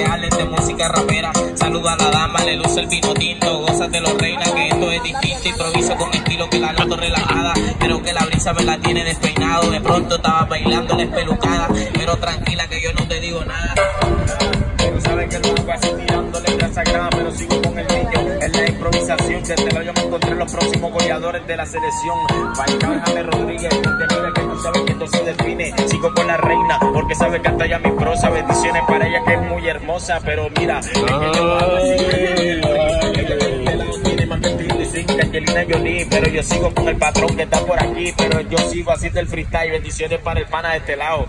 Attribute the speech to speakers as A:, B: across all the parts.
A: reales de música rapera. Saluda a la dama, le luce el vino tinto, gózatelo reina, que esto es distinto. Improviso con estilo que la noto relajada, pero que la brisa me la tiene despeinado. De pronto estaba bailando la espelucada, pero tranquila que yo no te digo nada.
B: Pero sabes que lo hago así tirándole grasa grama, pero sigo con el niño en la improvisación. Que te lo yo me encontré los próximos goleadores de la selección. Bailaba James Rodríguez, mira que tú sabes que esto se define. Sigo con la reina, porque sabe que hasta ya mi prosa. Bendiciones para ella que es muy hermosa, pero mira, es que yo lo hago así. Ella de este lado tiene más vestido y sin que Angelina Jolie, pero yo sigo con el patrón que está por aquí, pero yo sigo así del freestyle. Bendiciones para el pana de este lado.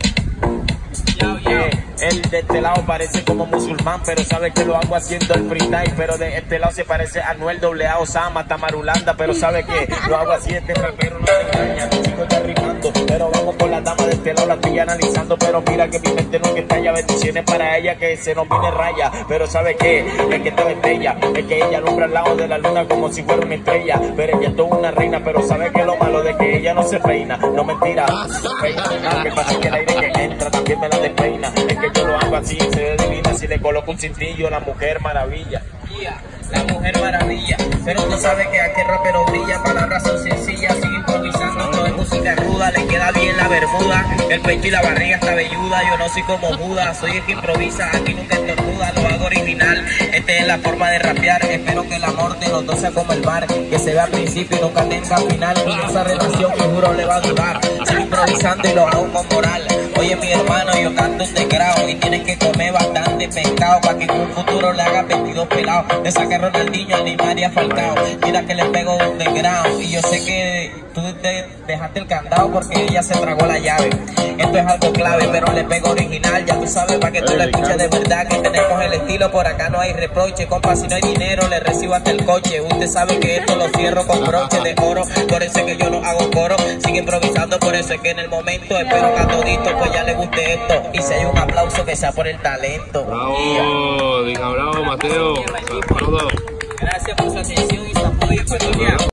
B: Él de este lado parece como musulmán, pero sabe que lo hago haciendo el freestyle. Pero de este lado se parece a Anuel AA, Osama, Tamarulanda, pero sabe que lo hago así, este rapero no te engaña. Sigo ya rimando, pero vamos con la dama de este lado, la estoy analizando, pero mira que mi mente no que está ya. Bendiciones para ella que se nos viene raya, pero sabe que es que esta estrella, es que ella alumbra al lado de la luna como si fuera una estrella. Pero ella es toda una reina, pero sabe que lo malo de que ella no se peina, no mentira, peina, que pasa que el aire que entra también me la despeina. Es que yo lo hago así, se ve divina, si le coloco un cintillo, la Mujer Maravilla.
A: La Mujer Maravilla, pero tú sabes que aquí el rapero brilla, palabras son sencillas, sigue improvisando, todo es música ruda, le queda bien la bermuda, el pecho y la barriga está velluda, yo no soy como Buda, soy el que improvisa, aquí nunca estornuda, lo hago original, esta es la forma de rapear, espero que el amor de los dos sea como el mar, que se vea al principio y nunca tenga final, y esa relación que juro le va a durar, sigo improvisando y lo hago con moral. Oye mi hermano, yo canto un desgrado y tienes que comer bastante pescado para que en un futuro le hagas 22 pelados. Le saqué a Ronaldinho, a Neymar y a Falcao. Mira que le pego un desgrado y yo sé que tú dejaste el candado porque ella se tragó la llave. Esto es algo clave, pero le pego original, ya tú sabes, para que tú la escuches de verdad. Que tenemos el estilo, por acá no hay reproche. Compa, si no hay dinero, le recibo hasta el coche. Usted sabe que esto lo cierro con broche de oro, por eso es que yo no hago coro. Sigue improvisando, por eso es que en el momento espero que a todito pues ya le guste esto. Y si hay un aplauso que sea por el talento.
C: Bravo, diga bravo, Mateo.
A: Gracias por su atención y su apoyo.